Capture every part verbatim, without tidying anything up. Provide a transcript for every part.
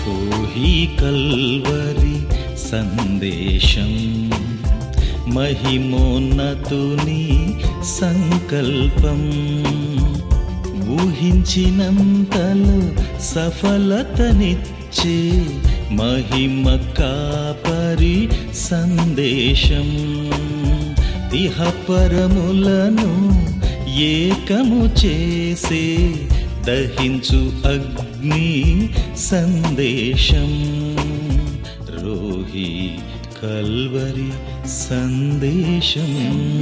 Rohi Calvary సందేశం, మహిమోన్నతుని సంకల్పం, ఊహించినంతలో సఫలతనిచ్చే మహిమ కాపరి సందేశం, ఇహపరములను ఏకము చేసే దహించు అగ్ని సందేశం, రోహి కల్వరి సందేశం.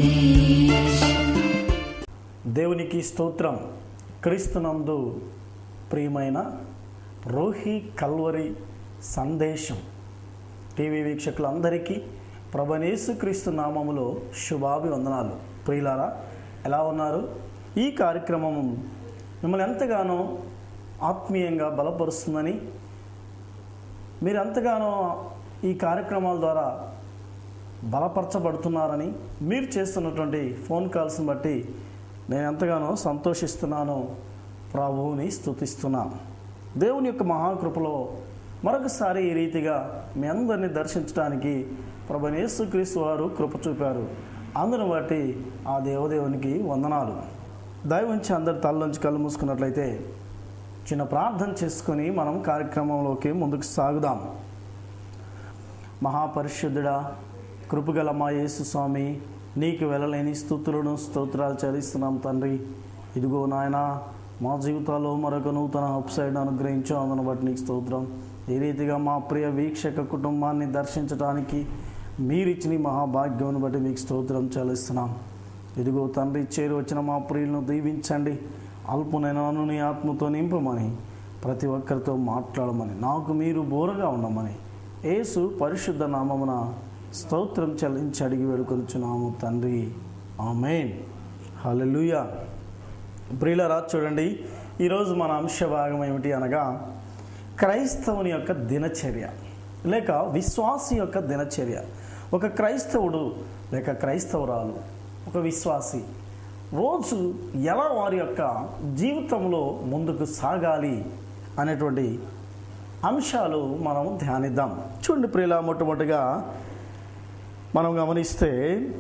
దేవునికి స్తోత్రం. క్రీస్తునందు ప్రియమైన రోహి కల్వరి సందేశం టీవీ వీక్షకులందరికీ ప్రభువైన యేసుక్రీస్తు నామములో శుభాభివందనాలు. ప్రియులారా, ఎలా ఉన్నారు? ఈ కార్యక్రమం మిమ్మల్ని ఎంతగానో ఆత్మీయంగా బలపరుస్తుందని, మీరు ఎంతగానో ఈ కార్యక్రమాల ద్వారా బలపరచబడుతున్నారని, మీరు చేస్తున్నటువంటి ఫోన్ కాల్స్ని బట్టి నేను ఎంతగానో సంతోషిస్తున్నాను, ప్రభువుని స్తుతిస్తున్నాను. దేవుని యొక్క మహాకృపలో మరొకసారి ఈ రీతిగా మీ అందరినీ దర్శించడానికి ప్రభువైన యేసుక్రీస్తు వారు కృప చూపారు. అందును బట్టి ఆ దేవదేవునికి వందనాలు. దయవుంచి అందరి తలలోంచి కళ్ళు మూసుకున్నట్లయితే చిన్న ప్రార్థన చేసుకొని మనం కార్యక్రమంలోకి ముందుకు సాగుదాం. మహాపరిశుద్ధుడా, కృపగల మా యేసు స్వామి, నీకు వెళ్ళలేని స్తుతులను స్తోత్రాలు చెల్లిస్తున్నాం తండ్రి. ఇదిగో నాయన, మా జీవితాల్లో మరొక నూతన అప్సైడ్ అనుగ్రహించావు, అందును బట్టి నీకు స్తోత్రం. ఈ రీతిగా మా ప్రియ వీక్షక కుటుంబాన్ని దర్శించడానికి మీరిచ్చిన మహాభాగ్యాన్ని బట్టి మీకు స్తోత్రం చెల్లిస్తున్నాం. ఇదిగో తండ్రి, చేరి వచ్చిన మా ప్రియులను దీవించండి. అల్పునైన నన్ను నీ ఆత్మతో నింపమని, ప్రతి ఒక్కరితో మాట్లాడమని, నాకు మీరు బోరగా ఉండమని యేసు పరిశుద్ధ నామమున స్తోత్రం చెల్లించి అడిగి వేడుకొనుచున్నాము తండ్రి. ఆమేన్. హల్లెలూయా. ప్రియులారా, చూడండి, ఈరోజు మన అంశ భాగం ఏమిటి అనగా క్రైస్తవుని యొక్క దినచర్య లేక విశ్వాసి యొక్క దినచర్య. ఒక క్రైస్తవుడు లేక క్రైస్తవురాలు, ఒక విశ్వాసి రోజు ఎలా వారి యొక్క జీవితంలో ముందుకు సాగాలి అనేటువంటి అంశాలు మనం ధ్యానిద్దాం. చూడండి ప్రియుల, మొట్టమొదటిగా మనం గమనిస్తే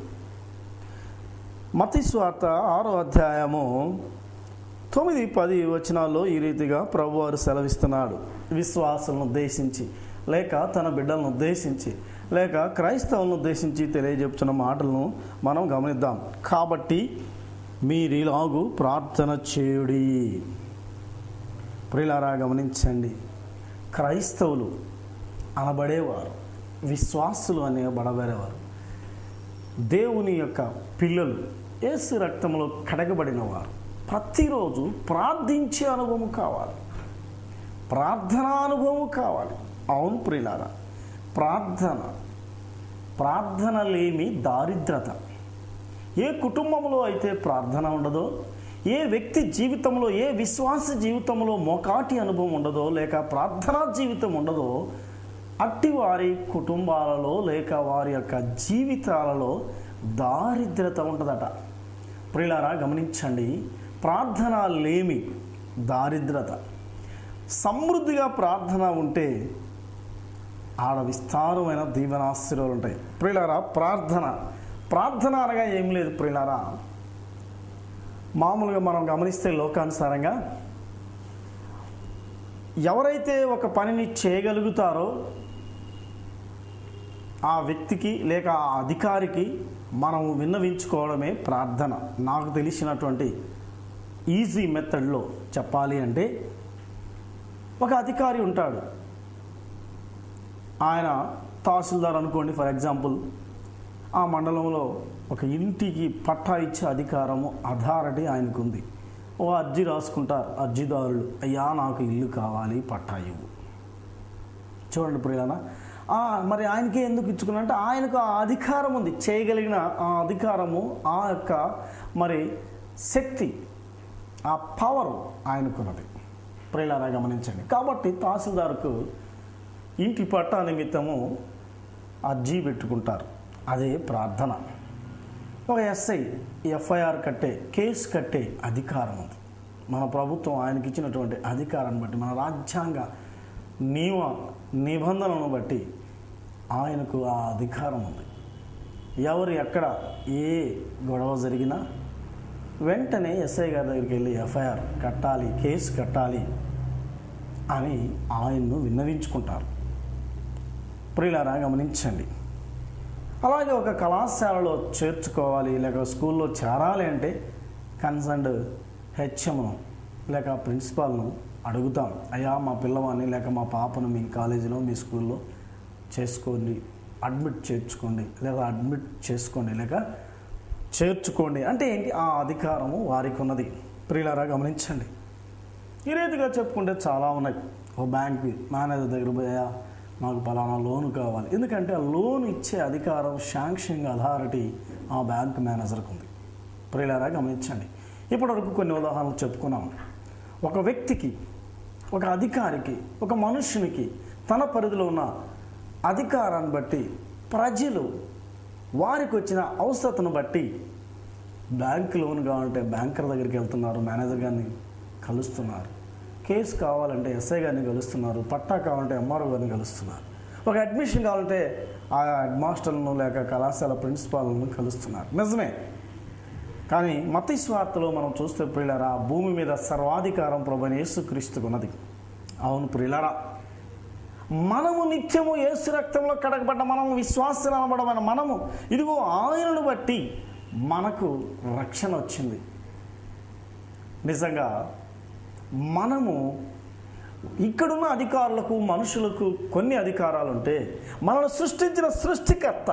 మత్తయి సువార్త ఆరో అధ్యాయము తొమ్మిది పది వచనాల్లో ఈ రీతిగా ప్రభువారు సెలవిస్తున్నాడు. విశ్వాసులను ఉద్దేశించి లేక తన బిడ్డలను ఉద్దేశించి లేక క్రైస్తవులను ఉద్దేశించి తెలియజెప్తున్న మాటలను మనం గమనిద్దాం. కాబట్టి మీరిలాగు ప్రార్థన చేయుడి. ప్రియులారా, గమనించండి, క్రైస్తవులు అనబడేవారు, విశ్వాసులు అనేబడబడేవారు, దేవుని యొక్క పిల్లలు, యేసు రక్తంలో కడగబడిన వారు ప్రతిరోజు ప్రార్థించే అనుభవం కావాలి, ప్రార్థనా అనుభవం కావాలి. అవును ప్రియులారా, ప్రార్థన ప్రార్థన లేని దారిద్రత. ఏ కుటుంబంలో అయితే ప్రార్థన ఉండదో, ఏ వ్యక్తి జీవితంలో, ఏ విశ్వాస జీవితంలో మోకాటి అనుభవం ఉండదో లేక ప్రార్థనా జీవితం ఉండదో, అట్టి వారి కుటుంబాలలో లేక వారి యొక్క జీవితాలలో దారిద్రత ఉంటుందట. ప్రియులారా, గమనించండి, ప్రార్థన లేమి దారిద్రత. సమృద్ధిగా ప్రార్థన ఉంటే ఆడ విస్తారమైన దీవెనాశీర్వాదాలు ఉంటాయి. ప్రియులారా, ప్రార్థన ప్రార్థన అనగా ఏం లేదు ప్రియులారా. మామూలుగా మనం గమనిస్తే లోకానుసారంగా ఎవరైతే ఒక పనిని చేయగలుగుతారో ఆ వ్యక్తికి లేక ఆ అధికారికి మనం విన్నవించుకోవడమే ప్రార్థన. నాకు తెలిసినటువంటి ఈజీ మెథడ్లో చెప్పాలి అంటే, ఒక అధికారి ఉంటాడు, ఆయన తహసీల్దార్ అనుకోండి ఫర్ ఎగ్జాంపుల్. ఆ మండలంలో ఒక ఇంటికి పట్టా ఇచ్చే అధికారము, అథారిటీ ఆయనకు ఉంది. ఓ అర్జీ రాసుకుంటారు అర్జీదారులు, అయ్యా నాకు ఇల్లు కావాలి, పట్టా ఇవ్వు. చూడండి ప్రియులారా, మరి ఆయనకే ఎందుకు ఇచ్చుకున్నంటే ఆయనకు ఆ అధికారం ఉంది, చేయగలిగిన ఆ అధికారము, ఆ యొక్క మరి శక్తి, ఆ పవర్ ఆయనకున్నది. ప్రియులారా, గమనించండి. కాబట్టి తహసీల్దార్కు ఇంటి పట్టా నిమిత్తము అర్జీ పెట్టుకుంటారు, అదే ప్రార్థన. ఒక ఎస్ఐ ఎఫ్ఐఆర్ కట్టే, కేసు కట్టే అధికారం ఉంది. మన ప్రభుత్వం ఆయనకి ఇచ్చినటువంటి అధికారాన్ని బట్టి, మన రాజ్యాంగ నియమ నిబంధనలను బట్టి ఆయనకు ఆ అధికారం ఉంది. ఎవరు ఎక్కడ ఏ గొడవ జరిగినా వెంటనే ఎస్ఐ గారి దగ్గరికి వెళ్ళి ఎఫ్ఐఆర్ కట్టాలి, కేసు కట్టాలి అని ఆయన్ను విన్నవించుకుంటారు. ప్రియులారా గమనించండి. అలాగే ఒక కళాశాలలో చేర్చుకోవాలి లేక స్కూల్లో చేరాలి అంటే కన్సర్న్డ్ హెచ్ఎంను లేక ప్రిన్సిపాల్ను అడుగుతాం, అయ్యా మా పిల్లవాడిని లేక మా పాపను మీ కాలేజీలో మీ స్కూల్లో చేసుకోండి, అడ్మిట్ చేర్చుకోండి లేదా అడ్మిట్ చేసుకోండి లేక చేర్చుకోండి అంటే ఏంటి? ఆ అధికారము వారికి ఉన్నది. ప్రియులారా గమనించండి. ఈ రీతిగా చెప్పుకుంటే చాలా ఉన్నాయి. ఓ బ్యాంక్ మేనేజర్ దగ్గర పోయా మాకు పలానా లోన్ కావాలి, ఎందుకంటే ఆ లోన్ ఇచ్చే అధికారం శాంక్షనింగ్ అథారిటీ ఆ బ్యాంక్ మేనేజర్కి ఉంది. ప్రియులారా గమనించండి. ఇప్పటివరకు కొన్ని ఉదాహరణలు చెప్పుకున్నాం. ఒక వ్యక్తికి, ఒక అధికారికి, ఒక మనుషునికి తన పరిధిలో ఉన్న అధికారాన్ని బట్టి ప్రజలు వారికి వచ్చిన అవసరతను బట్టి బ్యాంక్ లోన్ కావాలంటే బ్యాంకర్ దగ్గరికి వెళ్తున్నారు, మేనేజర్ గారిని కలుస్తున్నారు. కేసు కావాలంటే ఎస్ఐ గారిని కలుస్తున్నారు, పట్టా కావాలంటే ఎంఆర్ఓ గారిని కలుస్తున్నారు. ఒక అడ్మిషన్ కావాలంటే ఆ హెడ్ మాస్టర్లను లేక కళాశాల ప్రిన్సిపాల్ను కలుస్తున్నారు. నిజమే. కానీ మత్తయి సువార్తలో మనం చూస్తే ప్రియులారా, భూమి మీద సర్వాధికారం ప్రభువైన యేసుక్రీస్తుకు ఉన్నది. అవును ప్రియులారా, మనము నిత్యము యేసు రక్తంలో కడగబడ్డ మనము, విశ్వాసం అనబడమైన మనము, ఇదిగో ఆయనను బట్టి మనకు రక్షణ వచ్చింది. నిజంగా మనము ఇక్కడున్న అధికారులకు మనుషులకు కొన్ని అధికారాలు ఉంటే, మనల్ని సృష్టించిన సృష్టికర్త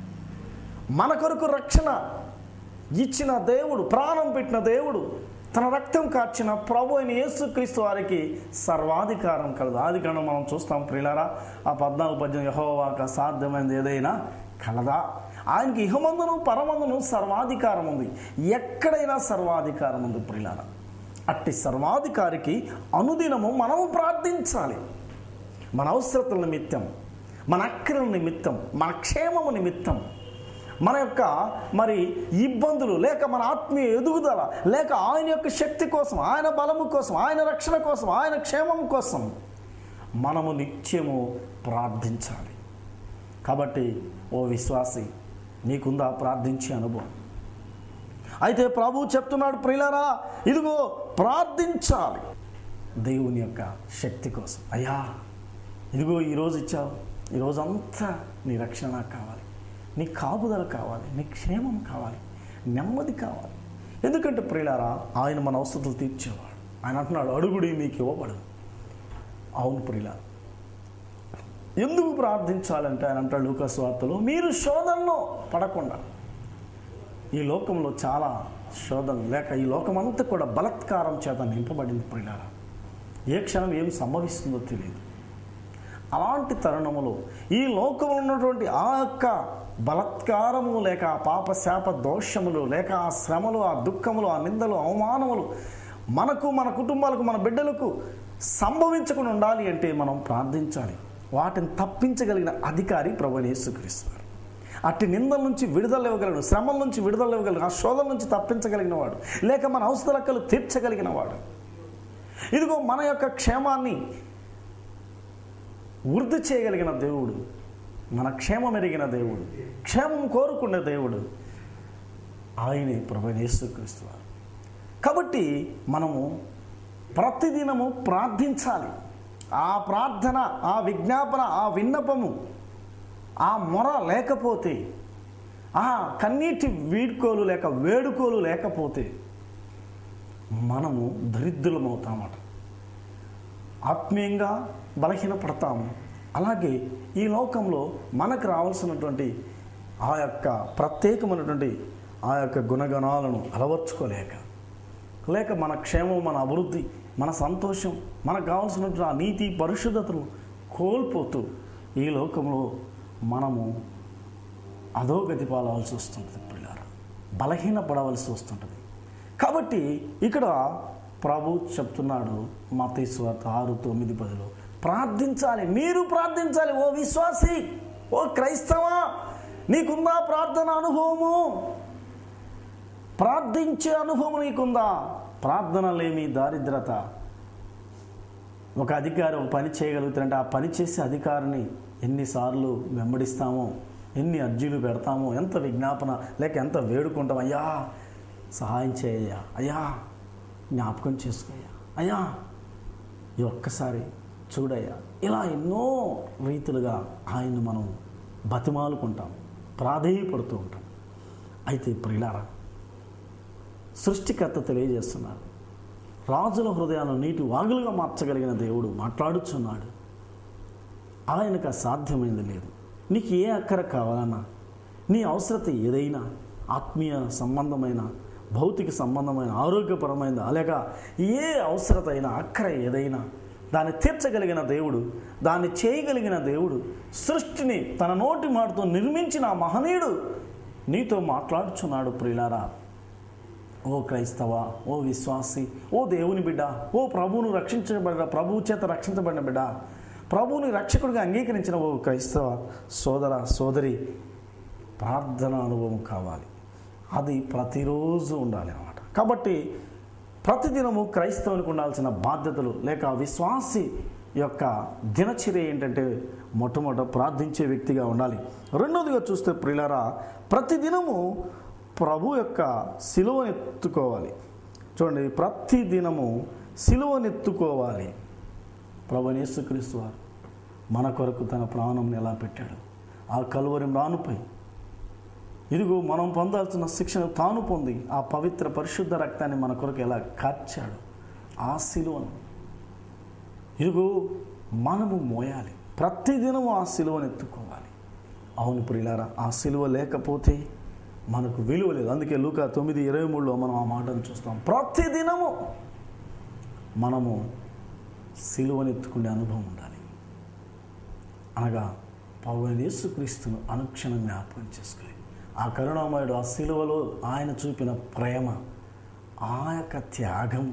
మన కొరకు రక్షణ ఇచ్చిన దేవుడు, ప్రాణం పెట్టిన దేవుడు, తన రక్తం కార్చిన ప్రభు అయిన యేసుక్రీస్తు వారికి సర్వాధికారం కలదు. ఆది కాండం మనం చూస్తాం ప్రియులారా, ఆ పద్నాలుగు పద్యం యెహోవాకు అసాధ్యమైనది ఏదైనా కలదా? ఆయనకి ఇహమందును పరమందును సర్వాధికారం ఉంది. ఎక్కడైనా సర్వాధికారం ఉంది ప్రియులారా. అట్టి సర్వాధికారికి అనుదినము మనము ప్రార్థించాలి. మన అవసరతల నిమిత్తం, మన అక్కరల నిమిత్తం, మన క్షేమము నిమిత్తం, మన యొక్క మరి ఇబ్బందులు లేక మన ఆత్మీయ ఎదుగుదల లేక ఆయన యొక్క శక్తి కోసం, ఆయన బలము కోసం, ఆయన రక్షణ కోసం, ఆయన క్షేమం కోసం మనము నిత్యము ప్రార్థించాలి. కాబట్టి ఓ విశ్వాసి, నీకుందా ప్రార్థించే అనుభవం? అయితే ప్రభువు చెప్తున్నాడు ప్రియులారా, ఇదిగో ప్రార్థించాలి దేవుని యొక్క శక్తి కోసం. అయ్యా ఇదిగో ఈరోజు ఇచ్చావు, ఈరోజంతా నీ రక్షణ నాకు కావాలి, నీ కాపుదల కావాలి, నీ క్షేమం కావాలి, నెమ్మది కావాలి. ఎందుకంటే ప్రియులారా, ఆయన మన అవసరాలు తీర్చేవాడు. ఆయన అంటున్నాడు, అడుగుడి మీకు ఇవ్వబడు. అవును ప్రియులారా, ఎందుకు ప్రార్థించాలంటే ఆయన అంటాడు లూకా సువార్తలో, మీరు శోధనలో పడకుండా. ఈ లోకంలో చాలా శోధనలు లేక ఈ లోకమంతా కూడా బలత్కారం చేత నింపబడింది ప్రియులారా. ఏ క్షణం ఏం సంభవిస్తుందో తెలియదు. అలాంటి తరుణములో ఈ లోకంలో ఉన్నటువంటి ఆ యొక్క బలత్కారము లేక ఆ పాప శాప దోషములు లేక ఆ శ్రమలు, ఆ దుఃఖములు, ఆ నిందలు, అవమానములు మనకు, మన కుటుంబాలకు, మన బిడ్డలకు సంభవించకుండా ఉండాలి అంటే మనం ప్రార్థించాలి. వాటిని తప్పించగలిగిన అధికారి ప్రభువైన యేసుక్రీస్తు. అట్టి నిందల నుంచి విడుదల ఇవ్వగలడు, శ్రమల నుంచి విడుదల ఇవ్వగలడు, ఆ శోధన నుంచి తప్పించగలిగిన వాడు లేక మన అవసరాలు తీర్చగలిగిన వాడు. ఇదిగో మన యొక్క క్షేమాన్ని వృద్ధి చేయగలిగిన దేవుడు, మన క్షేమం ఎరిగిన దేవుడు, క్షేమం కోరుకునే దేవుడు ఆయనే ప్రభువైన యేసుక్రీస్తు వారు. కాబట్టి మనము ప్రతిదినము ప్రార్థించాలి. ఆ ప్రార్థన, ఆ విజ్ఞాపన, ఆ విన్నపము, ఆ మొర లేకపోతే, ఆ కన్నీటి వీడ్కోలు లేక వేడుకోలు లేకపోతే మనము దరిద్రులమవుతామట, ఆత్మీయంగా బలహీనపడతాము. అలాగే ఈ లోకంలో మనకు రావాల్సినటువంటి ఆ యొక్క ప్రత్యేకమైనటువంటి ఆ యొక్క గుణగణాలను అలవర్చుకోలేక, లేక మన క్షేమం, మన అభివృద్ధి, మన సంతోషం, మనకు కావాల్సినటువంటి ఆ నీతి పరిశుద్ధతను కోల్పోతూ ఈ లోకంలో మనము అధోగతి పాలవలసి వస్తుంటుంది పిల్లలు, బలహీనపడవలసి వస్తుంటుంది. కాబట్టి ఇక్కడ ప్రభు చెప్తున్నాడు మత్తయి సువార్త ఆరు తొమ్మిది పదిలో, ప్రార్థించాలి, మీరు ప్రార్థించాలి. ఓ విశ్వాసి, ఓ క్రైస్తవా, నీకుందా ప్రార్థన అనుభవము? ప్రార్థించే అనుభవం నీకుందా? ప్రార్థన లేని దారిద్రత, ఒక అధికారి ఒక పని చేయగలుగుతారంటే ఆ పని చేసే అధికారిని ఎన్నిసార్లు వెంబడిస్తామో, ఎన్ని అర్జీలు పెడతామో, ఎంత విజ్ఞాపన లేక ఎంత వేడుకుంటాం, అయ్యా సహాయం చేయ్యా, అయ్యా జ్ఞాపకం చేసుకోయ్యా, అయ్యా ఈ ఒక్కసారి చూడయ్యా. ఇలా ఎన్నో రీతులుగా ఆయన్ని మనం బతిమాలుకుంటాం, ప్రాధేయపడుతూ ఉంటాం. అయితే ప్రియులారా, సృష్టికర్త తెలియజేస్తున్నాడు, రాజుల హృదయాలను నీటి వాగులుగా మార్చగలిగిన దేవుడు మాట్లాడుచున్నాడు. ఆయనకు అసాధ్యమైనది లేదు. నీకు ఏ అక్కర కావాలన్నా, నీ అవసరత ఏదైనా, ఆత్మీయ సంబంధమైన, భౌతిక సంబంధమైన, ఆరోగ్యపరమైన, లేక ఏ అవసరత అయినా, అక్కర ఏదైనా దాన్ని తీర్చగలిగిన దేవుడు, దాన్ని చేయగలిగిన దేవుడు, సృష్టిని తన నోటి మాటతో నిర్మించిన మహనీయుడు నీతో మాట్లాడుచున్నాడు. ప్రియులారా, ఓ క్రైస్తవ, ఓ విశ్వాసి, ఓ దేవుని బిడ్డ, ఓ ప్రభువును రక్షించబడిన, ప్రభువు చేత రక్షించబడిన బిడ్డ, ప్రభువుని రక్షకుడిగా అంగీకరించిన ఓ క్రైస్తవ సోదర సోదరి, ప్రార్థన అనుభవం కావాలి. అది ప్రతిరోజు ఉండాలి అన్నమాట. కాబట్టి ప్రతిదినము క్రైస్తవునికి ఉండాల్సిన బాధ్యతలు లేక విశ్వాసి యొక్క దినచర్య ఏంటంటే, మొట్టమొదట ప్రార్థించే వ్యక్తిగా ఉండాలి. రెండవదిగా చూస్తే ప్రియులారా, ప్రతిదినము ప్రభు యొక్క సిలువనెత్తుకోవాలి. చూడండి, ప్రతి దినము సిలువనెత్తుకోవాలి. ప్రభు యేసుక్రీస్తు వారు మన కొరకు తన ప్రాణం ఎలా పెట్టాడు, ఆ కలువరి మ్రానుపై ఇదిగో మనం పొందాల్సిన శిక్షను తాను పొంది ఆ పవిత్ర పరిశుద్ధ రక్తాన్ని మన కొరకు ఎలా కార్చాడు, ఆ సిలువను ఇదిగో మనము మోయాలి. ప్రతిదినము ఆ సిలువను ఎత్తుకోవాలి. అవును ప్రియులారా, ఆ సిలువ లేకపోతే మనకు విలువ లేదు. అందుకే లూకా తొమ్మిది ఇరవై మూడులో మనం ఆ మాటను చూస్తాం. ప్రతిదినము మనము సిలువను ఎత్తుకునే అనుభవం ఉండాలి. అనగా ప్రభువైన యేసుక్రీస్తును అనుక్షణం జ్ఞాపకం చేసుకోవాలి. ఆ కరుణామయుడు ఆ సిలువలో ఆయన చూపిన ప్రేమ, ఆ యొక్క త్యాగం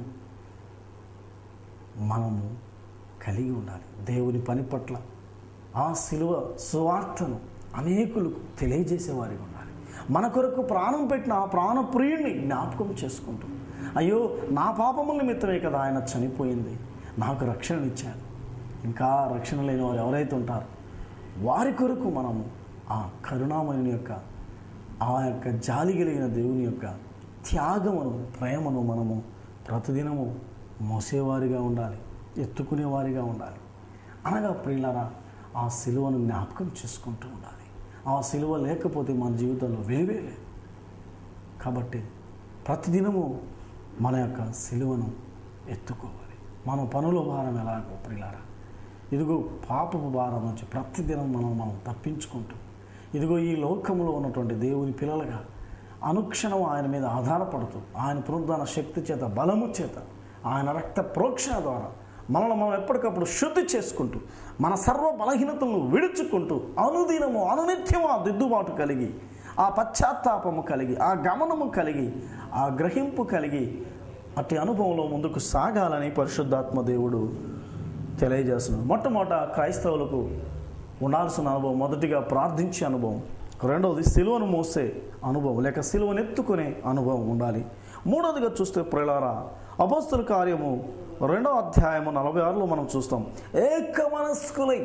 మనము కలిగి ఉండాలి. దేవుని పని పట్ల ఆ సిలువ సువార్తను అనేకులకు తెలియజేసేవారిగా ఉండాలి. మన కొరకు ప్రాణం పెట్టిన ఆ ప్రాణప్రియుడిని జ్ఞాపకం చేసుకుంటూ, అయ్యో నా పాపముల నిమిత్తమే కదా ఆయన చనిపోయింది, నాకు రక్షణనిచ్చాడు. ఇంకా రక్షణ లేని వారు ఎవరైతే ఉంటారో వారి కొరకు మనము ఆ కరుణామయుని యొక్క, ఆ యొక్క జాలి కలిగిన దేవుని యొక్క త్యాగమును, ప్రేమను మనము ప్రతిదినము మోసేవారిగా ఉండాలి, ఎత్తుకునేవారిగా ఉండాలి. అనగా ప్రియులారా, ఆ సిలువను జ్ఞాపకం చేసుకుంటూ ఉండాలి. ఆ సిలువ లేకపోతే మన జీవితంలో విలువే లేదు. కాబట్టి ప్రతిదినము మన యొక్క సిలువను ఎత్తుకోవాలి. మన పనుల భారం ఎలాగో ప్రియులారా, ఇదిగో పాపపు భారం నుంచి ప్రతిదినం మనం మనం తప్పించుకుంటూ, ఇదిగో ఈ లోకంలో ఉన్నటువంటి దేవుని పిల్లలుగా అనుక్షణం ఆయన మీద ఆధారపడుతూ, ఆయన పునరుద్ధాన శక్తి చేత, బలము చేత, ఆయన రక్త ప్రోక్షణ ద్వారా మనల్ని మనం ఎప్పటికప్పుడు శుద్ధి చేసుకుంటూ, మన సర్వ బలహీనతలను విడుచుకుంటూ, అనుదినము అనునిత్యము ఆ దిద్దుబాటు కలిగి, ఆ పశ్చాత్తాపము కలిగి, ఆ గమనము కలిగి, ఆ గ్రహింపు కలిగి, అట్టి అనుభవంలో ముందుకు సాగాలని పరిశుద్ధాత్మ దేవుడు తెలియజేస్తున్నాడు. మొట్టమొదట క్రైస్తవులకు ఉండాల్సిన అనుభవం మొదటిగా ప్రార్థించే అనుభవం, రెండవది సిలువను మోసే అనుభవం లేక సిలువను ఎత్తుకునే అనుభవం ఉండాలి. మూడవదిగా చూస్తే ప్రియులారా, అపోస్తల కార్యము రెండవ అధ్యాయము నలభై ఆరులో మనం చూస్తాం, ఏక మనస్కులై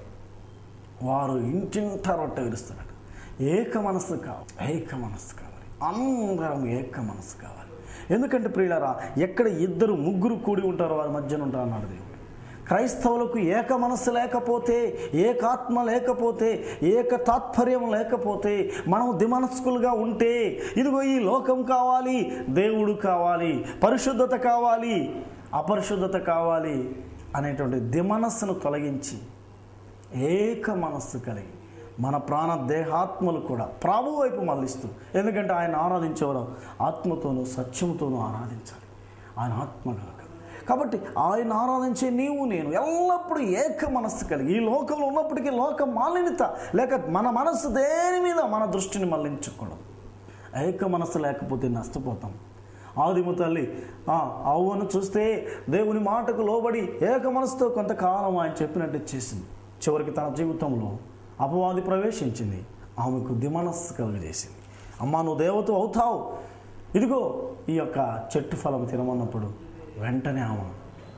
వారు ఇంటింట రొట్టె విరుస్తున్నారు. ఏక మనస్సు కావాలి, ఏక మనస్సు కావాలి, అందరం ఏక మనస్సు కావాలి. ఎందుకంటే ప్రియులారా, ఎక్కడ ఇద్దరు ముగ్గురు కూడి ఉంటారో వారి మధ్యన ఉంటారు అన్నాడు దేవుడు. క్రైస్తవులకు ఏక మనస్సు లేకపోతే, ఏకాత్మ లేకపోతే, ఏక తాత్పర్యం లేకపోతే, మనం దిమనస్కులుగా ఉంటే, ఇదిగో ఈ లోకం కావాలి, దేవుడు కావాలి, పరిశుద్ధత కావాలి, అపరిశుద్ధత కావాలి అనేటువంటి దిమనస్సును తొలగించి ఏక మనస్సు కలిగి మన ప్రాణ దేహాత్మలు కూడా ప్రభు వైపు మళ్ళిస్తూ, ఎందుకంటే ఆయన ఆరాధించేవారు ఆత్మతోనూ సత్యముతోనూ ఆరాధించాలి. ఆయన ఆత్మ కనుక. కాబట్టి ఆయన ఆరాధించే నీవు నేను ఎల్లప్పుడూ ఏక మనస్సు కలిగి, ఈ లోకంలో ఉన్నప్పటికీ లోక మాలిన్యత లేక మన మనస్సు దేని మీద మన దృష్టిని మళ్ళించకూడదు. ఏక మనస్సు లేకపోతే నష్టపోతాం. ఆదిమ తల్లి అవ్వను చూస్తే దేవుని మాటకు లోబడి ఏక మనసుతో కొంతకాలం ఆయన చెప్పినట్టు చేసింది. చివరికి తన జీవితంలో అపవాది ప్రవేశించింది, ఆమెకు దిమనస్సు కలుగజేసింది. అమ్మా నువ్వు దేవత అవుతావు, ఇదిగో ఈ యొక్క చెట్టు ఫలం తినమన్నప్పుడు వెంటనే ఆమె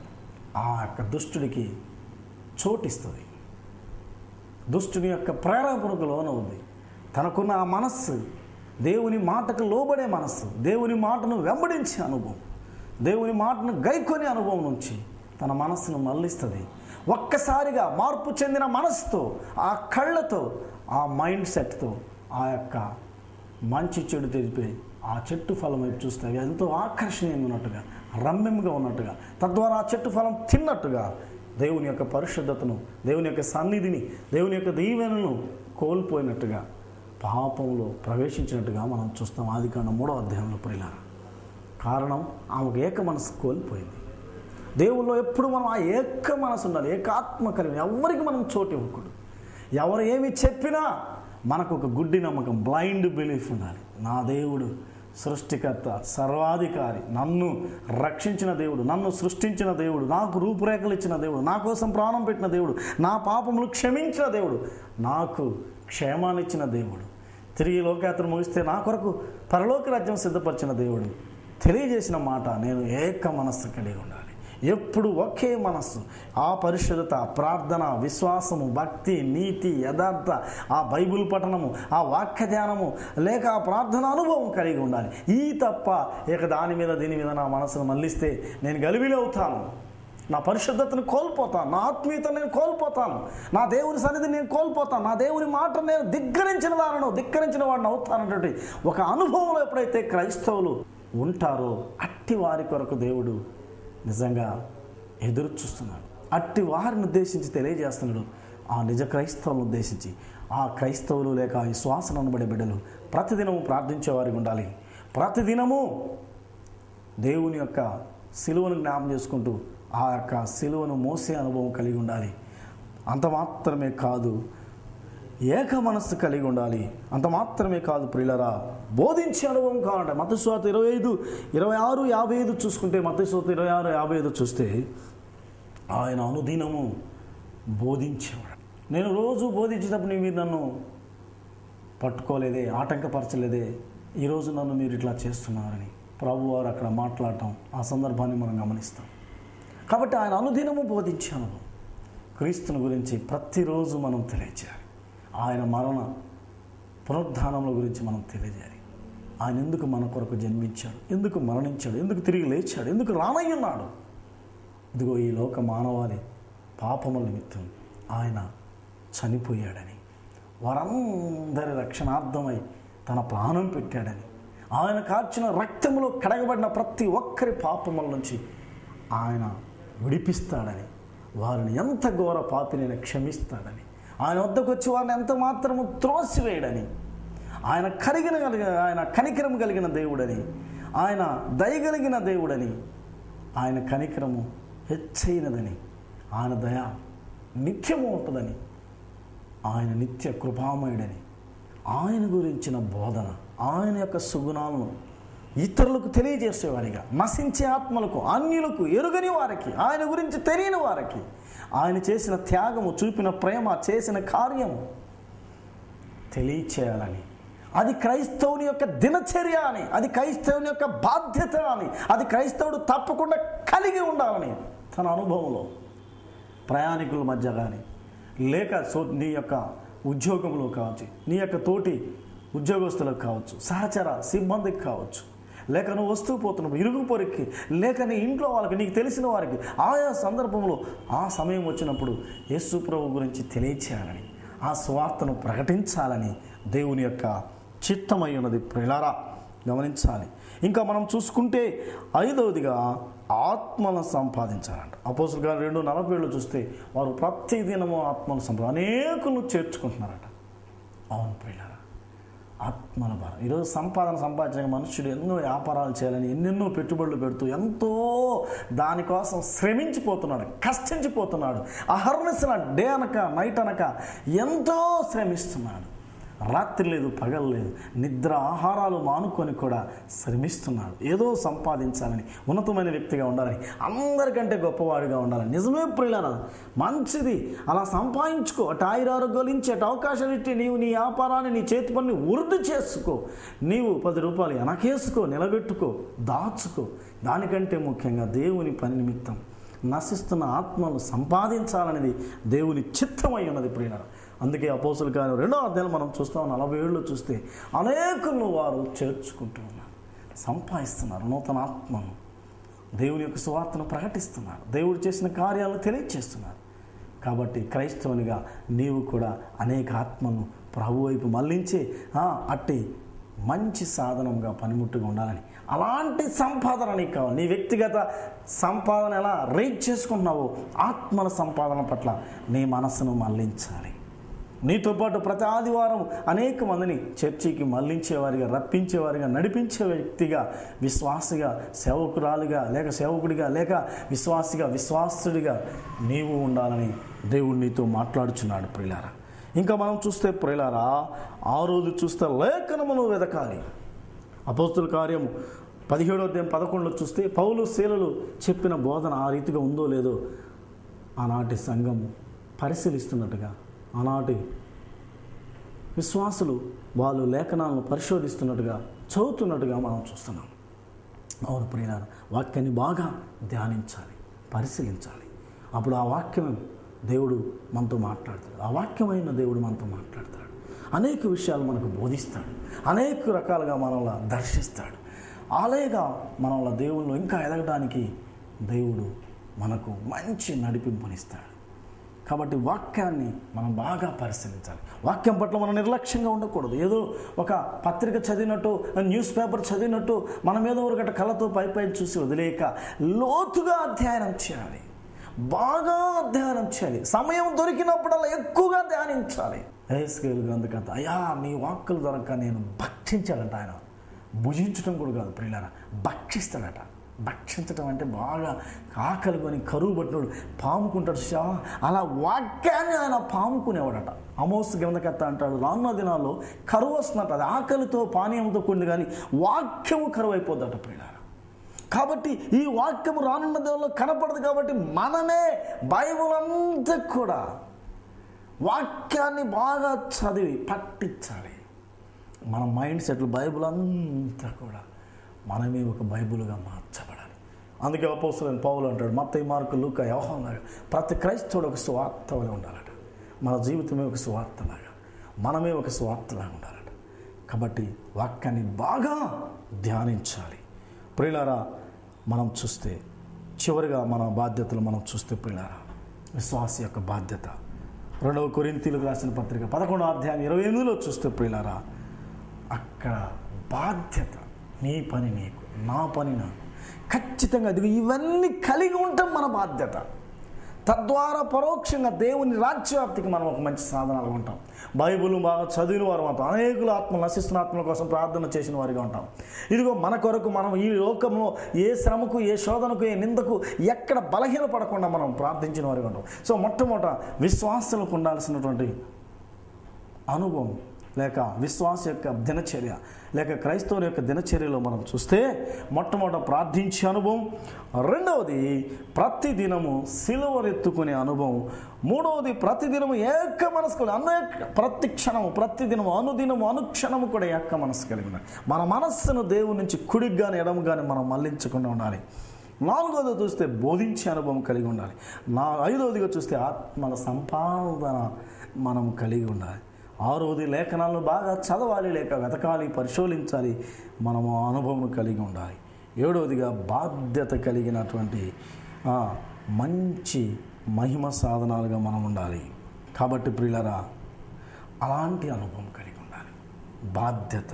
ఆ యొక్క దుష్టుడికి చోటిస్తుంది. దుష్టుని యొక్క ప్రేరేపణకు లోనవుద్ది. తనకున్న ఆ మనస్సు, దేవుని మాటకు లోబడే మనస్సు, దేవుని మాటను వెంబడించే అనుభవం, దేవుని మాటను గైకొనే అనుభవం నుంచి తన మనస్సును మళ్ళిస్తుంది. ఒక్కసారిగా మార్పు చెందిన మనస్సుతో, ఆ కళ్ళతో, ఆ మైండ్ సెట్తో ఆ యొక్క మంచి చెడు తెలిపి ఆ చెట్టు ఫలం వైపు చూస్తే అవి ఎంతో ఆకర్షణీయంగా ఉన్నట్టుగా, రమ్యంగా ఉన్నట్టుగా, తద్వారా ఆ చెట్టు ఫలం తిన్నట్టుగా దేవుని యొక్క పరిశుద్ధతను, దేవుని యొక్క సన్నిధిని, దేవుని యొక్క దీవెనను కోల్పోయినట్టుగా, పాపంలో ప్రవేశించినట్టుగా మనం చూస్తాం. ఆదికాండం మూడో అధ్యాయంలో ప్రియులారా. కారణం ఆమెకు ఏక మనసు కోల్పోయింది. దేవుల్లో ఎప్పుడు మనం ఆ ఏక మనసు ఉండాలి, ఏకాత్మ కలిగి, ఎవరికి మనం చోటు ఇవ్వకూడదు. ఎవరు ఏమి చెప్పినా మనకు ఒక గుడ్డి నమ్మకం, బ్లైండ్ బిలీఫ్ ఉండాలి. నా దేవుడు సృష్టికర్త, సర్వాధికారి, నన్ను రక్షించిన దేవుడు, నన్ను సృష్టించిన దేవుడు, నాకు రూపురేఖలు ఇచ్చిన దేవుడు, నా కోసం ప్రాణం పెట్టిన దేవుడు, నా పాపములు క్షమించిన దేవుడు, నాకు క్షేమాన్ని ఇచ్చిన దేవుడు, తిరిగి లోకయాత్ర ముగిస్తే నా కొరకు పరలోక రాజ్యం సిద్ధపరిచిన దేవుడు తెలియజేసిన మాట, నేను ఏక మనస్సు కలిగి ఉండాలి. ఎప్పుడు ఒకే మనస్సు, ఆ పరిశుద్ధత, ప్రార్థన, విశ్వాసము, భక్తి, నీతి, యథార్థ, ఆ బైబిల్ పఠనము, ఆ వాక్య ధ్యానము, లేక ఆ ప్రార్థన అనుభవం కలిగి ఉండాలి. ఈ తప్ప ఇక దాని మీద దీని మీద నా మనసును మళ్ళిస్తే నేను గలిబిలి అవుతాను, నా పరిశుద్ధతను కోల్పోతాను, నా ఆత్మీయతను నేను కోల్పోతాను, నా దేవుని సన్నిధిని నేను కోల్పోతాను, నా దేవుని మాట నేను ధిక్కరించిన దానను ధిక్కరించిన వాడిని అవుతానటువంటి ఒక అనుభవంలో ఎప్పుడైతే క్రైస్తవులు ఉంటారో అట్టి వారి కొరకు దేవుడు నిజంగా ఎదురు చూస్తున్నాడు. అట్టి వారిని ఉద్దేశించి తెలియజేస్తున్నాడు. ఆ నిజ క్రైస్తవులను ఉద్దేశించి, ఆ క్రైస్తవులు లేక విశ్వాసం అనబడే బిడ్డలు ప్రతిదినము ప్రార్థించేవారికి ఉండాలి. ప్రతిదినము దేవుని యొక్క సిలువను జ్ఞాపం చేసుకుంటూ ఆ యొక్క సిలువను మోసే అనుభవం కలిగి ఉండాలి. అంత మాత్రమే కాదు, ఏక మనస్సు కలిగి ఉండాలి. అంత మాత్రమే కాదు ప్రియులరా, బోధించే అనుభవం కావాలంటే మత్తయి సువార్త ఇరవై ఐదు ఇరవై ఆరు యాభై ఐదు చూసుకుంటే, మత్తయి సువార్త ఇరవై ఆరు యాభై ఐదు చూస్తే ఆయన అనుదినము బోధించేవాడు. నేను రోజు బోధించేటప్పుడు మీరు నన్ను పట్టుకోలేదే, ఆటంకపరచలేదే, ఈరోజు నన్ను మీరు ఇట్లా చేస్తున్నారని ప్రభువారు అక్కడ మాట్లాడటం, ఆ సందర్భాన్ని మనం గమనిస్తాం. కాబట్టి ఆయన అనుదినము బోధించే అనుభవం. క్రీస్తుని గురించి ప్రతిరోజు మనం తెలియజేయాలి. ఆయన మరణ పునరుద్ధానముల గురించి మనం తెలియజేయాలి. ఆయన ఎందుకు మన కొరకు జన్మించాడు, ఎందుకు మరణించాడు, ఎందుకు తిరిగి లేచాడు, ఎందుకు రానయ్యున్నాడు. ఇదిగో ఈ లోక మానవాళి పాపముల నిమిత్తం ఆయన చనిపోయాడని, వారందరి రక్షణార్థమై తన ప్రాణం పెట్టాడని, ఆయన కార్చిన రక్తంలో కడగబడిన ప్రతి ఒక్కరి పాపముల నుంచి ఆయన విడిపిస్తాడని, వారిని ఎంత ఘోర పాపినైనా క్షమిస్తాడని, ఆయన వద్దకు వచ్చి వారిని ఎంత మాత్రము త్రోసివేయడని, ఆయన కరిగిన కలిగిన ఆయన కనికరం కలిగిన దేవుడని, ఆయన దయగలిగిన దేవుడని, ఆయన కనికరము హెచ్చైనదని, ఆయన దయ నిత్యము ఉంటుందని, ఆయన నిత్య కృపామయుడని, ఆయన గురించిన బోధన, ఆయన యొక్క సుగుణాలను ఇతరులకు తెలియజేసేవారిగా, నశించే ఆత్మలకు, అన్యులకు, ఎరుగని వారికి, ఆయన గురించి తెలియని వారికి ఆయన చేసిన త్యాగము, చూపిన ప్రేమ, చేసిన కార్యము తెలియచేయాలని, అది క్రైస్తవుని యొక్క దినచర్య అని, అది క్రైస్తవుని యొక్క బాధ్యత అని, అది క్రైస్తవుడు తప్పకుండా కలిగి ఉండాలని తన అనుభవంలో ప్రయాణికుల మధ్య కానీ, లేక సో నీ యొక్క ఉద్యోగంలో కావచ్చు, నీ యొక్క తోటి ఉద్యోగస్తులకు కావచ్చు, సహచర సిబ్బందికి కావచ్చు, లేక నువ్వు వస్తూ పోతున్నావు ఇరుగు పొరికి, లేక నీ ఇంట్లో వాళ్ళకి, నీకు తెలిసిన వారికి, ఆయా సందర్భంలో ఆ సమయం వచ్చినప్పుడు యేసు ప్రభు గురించి తెలియచేయాలని, ఆ స్వార్థను ప్రకటించాలని దేవుని యొక్క చిత్తమై ఉన్నది. ప్రియులారా గమనించాలి. ఇంకా మనం చూసుకుంటే ఐదవదిగా ఆత్మలను సంపాదించాలంట. అపోస్తలుల కార్యాలు రెండు నలభై ఏళ్ళు చూస్తే వారు ప్రతిదినము ఆత్మను సంపాద అనేకులను చేర్చుకుంటున్నారట. అవును ప్రియులారా, ఆత్మల భారం. ఈరోజు సంపాదన సంపాదించిన మనుషుడు ఎన్నో వ్యాపారాలు చేయాలని ఎన్నెన్నో పెట్టుబడులు పెడుతూ ఎంతో దానికోసం శ్రమించిపోతున్నాడు, కష్టించిపోతున్నాడు. అహర్నిశన డే అనక నైట్ అనక ఎంతో శ్రమిస్తున్నాడు. రాత్రి లేదు, పగలు లేదు, నిద్ర ఆహారాలు మానుకొని కూడా శ్రమిస్తున్నాడు. ఏదో సంపాదించాలని, ఉన్నతమైన వ్యక్తిగా ఉండాలని, అందరికంటే గొప్పవాడిగా ఉండాలని. నిజమే ప్రియులారా, మంచిది, అలా సంపాదించుకో. అటు ఆయురారోగ్యాలు ఇచ్చి, అటు అవకాశాలు ఇచ్చి నీవు నీ వ్యాపారాన్ని, నీ చేతి పని వృద్ధి చేసుకో. నీవు పది రూపాయలు వెనకేసుకో, నిలబెట్టుకో, దాచుకో. దానికంటే ముఖ్యంగా దేవుని పని నిమిత్తం నశిస్తున్న ఆత్మను సంపాదించాలనేది దేవుని చిత్తమై ఉన్నది ప్రియులారా. అందుకే అపోస్తుల కార్యం రెండో అధ్యాయం మనం చూస్తాం, నలభై ఏళ్ళు చూస్తే అనేకులను వారు చేర్చుకుంటూ ఉన్నారు, సంపాదిస్తున్నారు నూతన ఆత్మను, దేవుని యొక్క సువార్తను ప్రకటిస్తున్నారు, దేవుడు చేసిన కార్యాలను తెలియజేస్తున్నారు. కాబట్టి క్రైస్తవునిగా నీవు కూడా అనేక ఆత్మను ప్రభు వైపు మళ్లించి అట్టి మంచి సాధనంగా పనిముట్టుగా ఉండాలని, అలాంటి సంపాదన నీకు కావాలి. నీ వ్యక్తిగత సంపాదన ఎలా రీచ్ చేసుకుంటున్నావో ఆత్మల సంపాదన పట్ల నీ మనసును మళ్లించాలి. నీతో పాటు ప్రతి ఆదివారం అనేక మందిని చర్చికి మళ్లించేవారిగా, రప్పించేవారిగా, నడిపించే వ్యక్తిగా, విశ్వాసిగా, సేవకురాలుగా లేక సేవకుడిగా లేక విశ్వాసిగా, విశ్వాసుడిగా నీవు ఉండాలని దేవుడు నీతో మాట్లాడుచున్నాడు ప్రియులారా. ఇంకా మనం చూస్తే ప్రియులారా, ఆ రోజు చూస్తే లేఖనమును వెదకాలి. అపోస్తుల కార్యం పదిహేడో అధ్యాయం పదకొండులో చూస్తే పౌలు శీలలు చెప్పిన బోధన ఆ రీతిగా ఉందో లేదో ఆనాటి సంఘం పరిశీలిస్తున్నట్టుగా, ఆనాటి విశ్వాసులు వాళ్ళు లేఖనాలను పరిశోధిస్తున్నట్టుగా, చదువుతున్నట్టుగా మనం చూస్తున్నాం. అవును ప్రియులారా, వాక్యాన్ని బాగా ధ్యానించాలి, పరిశీలించాలి. అప్పుడు ఆ వాక్యం దేవుడు మనతో మాట్లాడతాడు, ఆ వాక్యమైన దేవుడు మనతో మాట్లాడతాడు, అనేక విషయాలు మనకు బోధిస్తాడు, అనేక రకాలుగా మనల్ని దర్శిస్తాడు. అలాగా మనల్ని దేవుళ్ళు ఇంకా ఎదగడానికి దేవుడు మనకు మంచి నడిపింపునిస్తాడు. కాబట్టి వాక్యాన్ని మనం బాగా పరిశీలించాలి. వాక్యం పట్ల మనం నిర్లక్ష్యంగా ఉండకూడదు. ఏదో ఒక పత్రిక చదివినట్టు, న్యూస్ పేపర్ చదివినట్టు మనం ఏదో ఒకటి కళ్ళతో పై పై చూసి వదిలేక లోతుగా అధ్యయనం చేయాలి, బాగా అధ్యయనం చేయాలి. సమయం దొరికినప్పుడల్లా ఎక్కువగా ధ్యానించాలి. యెహెజ్కేలు గ్రంథకర్త, అయ్యా నీ వాక్కులు దొరక నేను భక్షించాలంట. ఆయన భుజించడం కూడా కాదు ప్రియులారా, భక్షిస్తాడట. భక్షించడం అంటే బాగా ఆకలి కొని కరువు పట్టినోడు పాముకుంటాడు షా, అలా వాక్యాన్ని ఆయన పాముకునేవాడట. ఆమోస్ గ్రంథకర్త అంటాడు, రానున్న దినాల్లో కరువు వస్తున్నట్టు, అది ఆకలితో పానీయంతో కూడింది కానీ వాక్యము కరువు అయిపోద్దట ప్రియులారా. కాబట్టి ఈ వాక్యము రానున్న దినాల్లో కనపడదు. కాబట్టి మనమే బైబిల్ అంతా కూడా వాక్యాన్ని బాగా చదివి పట్టించాలి. మన మైండ్ సెట్లు బైబిల్ అంతా కూడా మనమే ఒక బైబిల్గా మార్చబడాలి. అందుకే అపోస్తలుడైన పౌలు అంటాడు, మత్తయి, మార్కు, లూకా, యోహాను ప్రతి క్రైస్తవుడు ఒక సువార్త వలె ఉండాలట. మన జీవితమే ఒక సువార్తలాగా, మనమే ఒక సువార్తలాగా ఉండాలట. కాబట్టి వాక్యాన్ని బాగా ధ్యానించాలి. ప్రియులారా, మనం చూస్తే చివరిగా మన బాధ్యతలు మనం చూస్తే ప్రియులారా, విశ్వాస యొక్క బాధ్యత రెండవ కొరింథీయులకు రాసిన పత్రిక పదకొండవ అధ్యాయం ఇరవై ఎనిమిదిలో చూస్తే ప్రియులారా, అక్కడ బాధ్యత నీ పని నీకు, నా పని నాకు, ఖచ్చితంగా అది ఇవన్నీ కలిగి ఉంటాం మన బాధ్యత. తద్వారా పరోక్షంగా దేవుని రాజ్యాప్తికి మనం ఒక మంచి సాధనాలు ఉంటాం. బైబిల్ బాగా చదివిన వారు ఉంటాం, అనేకుల ఆత్మ నశిస్తున్న ఆత్మల కోసం ప్రార్థన చేసిన వారిగా ఉంటాం. ఇదిగో మన కొరకు మనం ఈ లోకంలో ఏ శ్రమకు, ఏ శోధనకు, ఏ నిందకు ఎక్కడ బలహీన పడకుండా మనం ప్రార్థించిన వారిగా ఉంటాం. సో మొట్టమొదట విశ్వాసులకు ఉండాల్సినటువంటి అనుభవం లేక విశ్వాస యొక్క దినచర్య లేక క్రైస్తవుల యొక్క దినచర్యలో మనం చూస్తే మొట్టమొదట ప్రార్థించే అనుభవం, రెండవది ప్రతిదినము సిలువనెత్తుకునే అనుభవం, మూడవది ప్రతిదినము ఏక మనసు అనేక ప్రతి క్షణము ప్రతిదినము అనుదినము అనుక్షణము కూడా ఏక మనసు కలిగి ఉండాలి. మన మనస్సును దేవుని నుంచి కుడికి కానీ ఎడము కానీ మనం మళ్లించకుండా ఉండాలి. నాలుగవది చూస్తే బోధించే అనుభవం కలిగి ఉండాలి. నా ఐదవదిగా చూస్తే ఆత్మల సంపాదన మనం కలిగి ఉండాలి. ఆరోది లేఖనాలను బాగా చదవాలి, లేక వెతకాలి, పరిశోధించాలి, మనము అనుభవం కలిగి ఉండాలి. ఏడవదిగా బాధ్యత కలిగినటువంటి మంచి మహిమ సాధనాలుగా మనం ఉండాలి. కాబట్టి ప్రియులారా, అలాంటి అనుభవం కలిగి ఉండాలి. బాధ్యత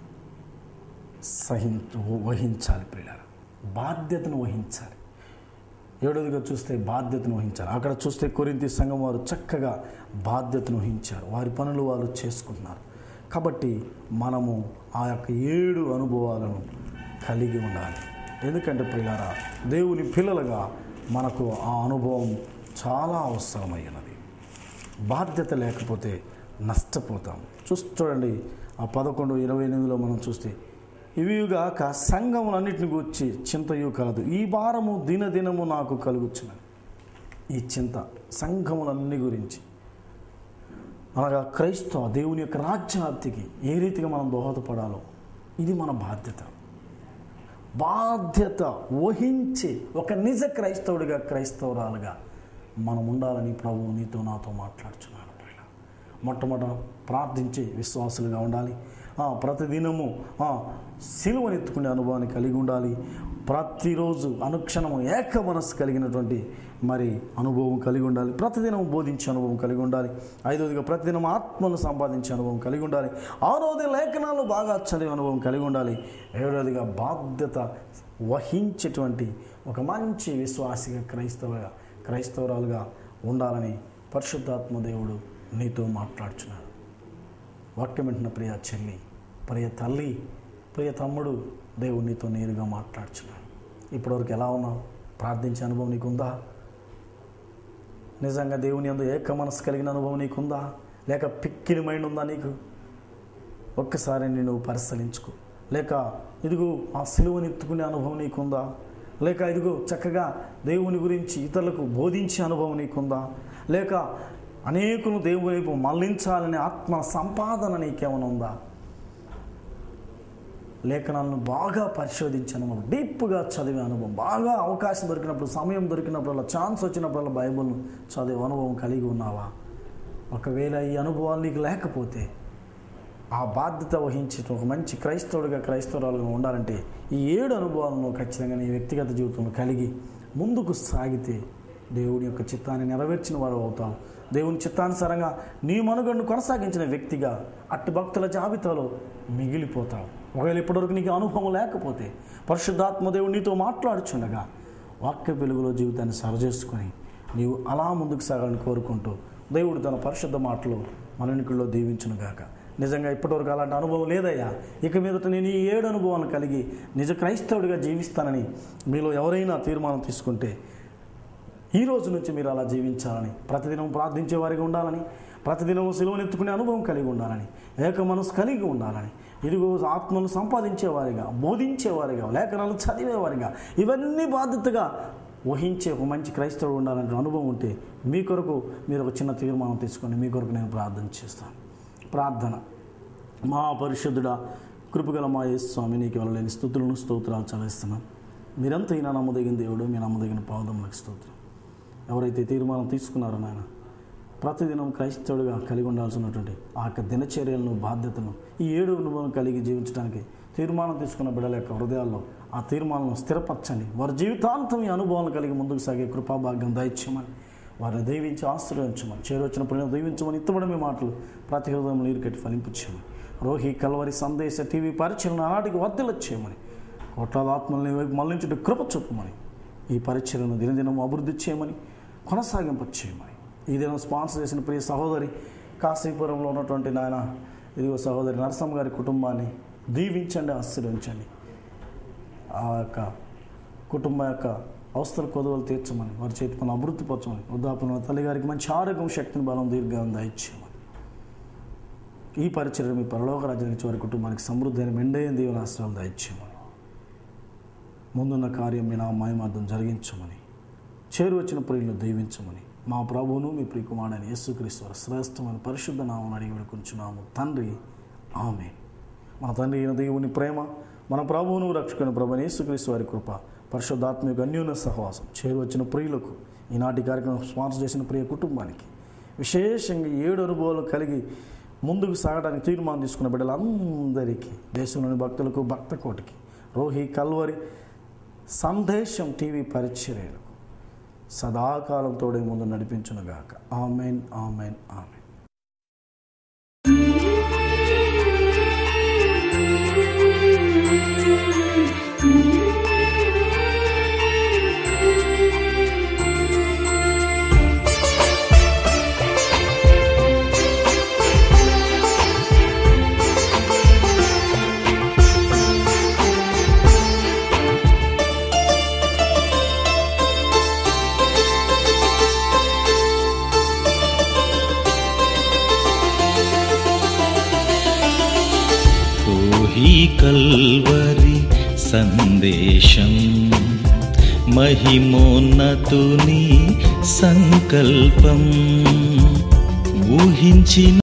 సహించు వహించాలి ప్రియులారా, బాధ్యతను వహించాలి. ఏడవదిగా చూస్తే బాధ్యతను వహించాలి. అక్కడ చూస్తే కొరింథీ సంఘం వారు చక్కగా బాధ్యతను వహించారు, వారి పనులు వారు చేసుకుంటున్నారు. కాబట్టి మనము ఆ యొక్క ఏడు అనుభవాలను కలిగి ఉండాలి. ఎందుకంటే ప్రియులారా, దేవుని పిల్లలుగా మనకు ఆ అనుభవం చాలా అవసరమైనది. బాధ్యత లేకపోతే నష్టపోతాం. చూసి చూడండి, ఆ పదకొండు ఇరవై ఎనిమిదిలో మనం చూస్తే, ఇవిగాక సంఘములన్నిటిని గూర్చి చింతయు కాదు, ఈ భారము దినదినము నాకు కలుగుచున్నది. ఈ చింత సంఘములన్నీ గురించి, అనగా క్రైస్తవ దేవుని యొక్క రాజ్యాప్తికి ఏ రీతిగా మనం దోహదపడాలో ఇది మన బాధ్యత. బాధ్యత వహించి ఒక నిజ క్రైస్తవుడిగా క్రైస్తవురాలుగా మనం ఉండాలని ప్రభువు నీతో నాతో మాట్లాడుచున్నాను. మొట్టమొదట ప్రార్థించే విశ్వాసులుగా ఉండాలి. ప్రతిదినము సిలువను ఎత్తుకునే అనుభవాన్ని కలిగి ఉండాలి. ప్రతిరోజు అనుక్షణము ఏక మనస్సు కలిగినటువంటి మరి అనుభవం కలిగి ఉండాలి. ప్రతిదినం బోధించే అనుభవం కలిగి ఉండాలి. ఐదవదిగా ప్రతిదినం ఆత్మను సంపాదించే అనుభవం కలిగి ఉండాలి. ఆరోది లేఖనాలు బాగా చదివే అనుభవం కలిగి ఉండాలి. ఏడవదిగా బాధ్యత వహించేటువంటి ఒక మంచి విశ్వాసిగా క్రైస్తవ క్రైస్తవురాలుగా ఉండాలని పరిశుద్ధాత్మ దేవుడు నీతో మాట్లాడుచున్నాడు. వాక్యం వింటున్న ప్రియ చెల్లి, ప్రియ తల్లి, ప్రియ తమ్ముడు, దేవుడు నీతో నేరుగా మాట్లాడుచున్నాడు. ఇప్పటివరకు ఎలా ఉన్నావు? ప్రార్థించే అనుభవం నీకుందా? నిజంగా దేవుని యందు ఏక మనసు కలిగిన అనుభవం నీకుందా? లేక పిక్కిలి మైండ్ ఉందా నీకు? ఒక్కసారి నేను పరిశీలించుకో. లేక ఇదిగో ఆ సిలువను ఎత్తుకునే అనుభవం నీకుందా? లేక ఇదిగో చక్కగా దేవుని గురించి ఇతరులకు బోధించే అనుభవం నీకుందా? లేక అనేకులు దేవుని వైపు మళ్లించాలనే ఆత్మ సంపాదన నీకేమైనా ఉందా? లేఖనాలను బాగా పరిశోధించే అనుభవం, డీప్గా చదివే అనుభవం, బాగా అవకాశం దొరికినప్పుడు, సమయం దొరికినప్పుడల్లా, ఛాన్స్ వచ్చినప్పుడల్లా బైబిల్ను చదివే అనుభవం కలిగి ఉన్నావా? ఒకవేళ ఈ అనుభవాలు నీకు లేకపోతే ఆ బాధ్యత వహించే ఒక మంచి క్రైస్తవుడిగా క్రైస్తవురాలుగా ఉండాలంటే ఈ ఏడు అనుభవాలను ఖచ్చితంగా నీ వ్యక్తిగత జీవితంలో కలిగి ముందుకు సాగితే దేవుని యొక్క చిత్తాన్ని నెరవేర్చిన వాడు అవుతావు. దేవుని చిత్తానుసారంగా నీ మనుగడను కొనసాగించిన వ్యక్తిగా అట్టి భక్తుల జాబితాలో మిగిలిపోతావు. ఒకవేళ ఇప్పటివరకు నీకు అనుభవం లేకపోతే పరిశుద్ధాత్మ దేవుడు నీతో మాట్లాడుచుండగా వాక్య వెలుగులో జీవితాన్ని సరిచేసుకొని నీవు అలా ముందుకు సాగాలని కోరుకుంటూ దేవుడు తన పరిశుద్ధ మాటలు మననికుల్లో దీవించునుగాక. నిజంగా ఇప్పటివరకు అలాంటి అనుభవం లేదయ్యా, ఇక మీదట నేను ఈ ఏడు అనుభవాలను కలిగి నిజ క్రైస్తవుడిగా జీవిస్తానని మీలో ఎవరైనా తీర్మానం తీసుకుంటే ఈ రోజు నుంచి మీరు అలా జీవించాలని, ప్రతిదినం ప్రార్థించే వారిగా ఉండాలని, ప్రతిదినం సిలువను ఎత్తుకునే అనుభవం కలిగి ఉండాలని, ఏక మనసు కలిగి ఉండాలని, ఇదిగో ఆత్మను సంపాదించేవారిగా, బోధించేవారిగా, లేఖనాలు చదివేవారిగా, ఇవన్నీ బాధ్యతగా వహించే ఒక మంచి క్రైస్తవుడు ఉండాలంటే అనుభవం ఉంటే మీ కొరకు మీరు ఒక చిన్న తీర్మానం తీసుకొని మీ కొరకు నేను ప్రార్థన చేస్తాను. ప్రార్థన. మా పరిశుద్ధుడా, కృపగల మా యేసు స్వామి, నీకు వెళ్ళలేని స్తుతులను స్తోత్రాలు చెల్లిస్తున్నాం. మీరంతైనా నమ్మదగిన దేవుడు, మీ నమ్మదగిన పాదములకు స్తోత్రం. ఎవరైతే తీర్మానం తీసుకున్నారో నాయన, ప్రతిదినం క్రైస్తవుడిగా కలిగి ఉండాల్సినటువంటి ఆ యొక్క దినచర్యలను, బాధ్యతను ఈ ఏడు అనుభవం కలిగి జీవించడానికి తీర్మానం తీసుకున్న బిడ్డల యొక్క హృదయాల్లో ఆ తీర్మానం స్థిరపరచండి. వారి జీవితాంతం ఈ అనుభవాలను కలిగి ముందుకు సాగే కృపాభాగ్యం దయచేయమని, వారిని దీవించి ఆశ్రయించమని, చేరొచ్చిన ప్రేమ దీవించమని, ఇత్తబడమే మాటలు ప్రతి హృదయం నీరు కట్టి ఫలింపచేయమని, రోహి కల్వరి సందేశ టీవీ పరిచయలను ఆనాటికి వర్ధిల్లచేయమని, కోట్లాది ఆత్మల్ని వైపు మళ్లించుట కృప చూపమని, ఈ పరిచయలను దినదినం అభివృద్ధి చేయమని, కొనసాగింప చేయమని, ఈ దినం స్పాన్సర్ చేసిన ప్రియ సహోదరి కాశీపురంలో ఉన్నటువంటి నాయన ఇదిగో సహోదరి నరసమ్మ గారి కుటుంబాన్ని దీవించండి, ఆశీర్వదించండి. ఆ యొక్క కుటుంబం యొక్క అవస్థల కొదవలు తీర్చమని, వారి చేతి పనులు అభివృద్ధిపరచమని, వృద్ధాపన తల్లి గారికి మంచి ఆరోగ్యం, శక్తిని, బలం, దీర్ఘాన్ని దయచేయమని, ఈ పరిచయం మీ పరలోక రాజ్యానికి వారి కుటుంబానికి సమృద్ధి అయిన మెండైన దేవుని ఆశ్రయాలు దయచేయమని, ముందున్న కార్యం మీ నా మహిమార్థం జరిగించమని, చేరు వచ్చిన ప్రియులను దీవించమని, మా ప్రభువును మీ ప్రియకుమారుడైన యేసుక్రీస్తు వారి శ్రేష్టమైన పరిశుద్ధ నామమున అడిగి వేడుకొంచున్నాము తండ్రి, ఆమేన్. మన తండ్రి అయిన దేవుని ప్రేమ, మన ప్రభువును రక్షకుని ప్రభువైన యేసుక్రీస్తు వారి కృప, పరిశుద్ధాత్మక అన్యోన్య సహవాసం, చేరు వచ్చిన ప్రియులకు, ఈనాటి కార్యక్రమం స్పాన్సర్ చేసిన ప్రియ కుటుంబానికి, విశేషంగా ఏడు అనుభవాలు కలిగి ముందుకు సాగడానికి తీర్మానం తీసుకున్న బిడ్డలందరికీ, దేశంలోని భక్తులకు, భక్త కోటికి, రోహి కల్వరి సందేశం టీవీ పరిచర్యలకు సదాకాలం తోడే ముందు నడిపించునుగాక. Amen, amen, amen. ఈ కల్వరి సందేశం మహిమోన్నతుని సంకల్పం ఊహించిన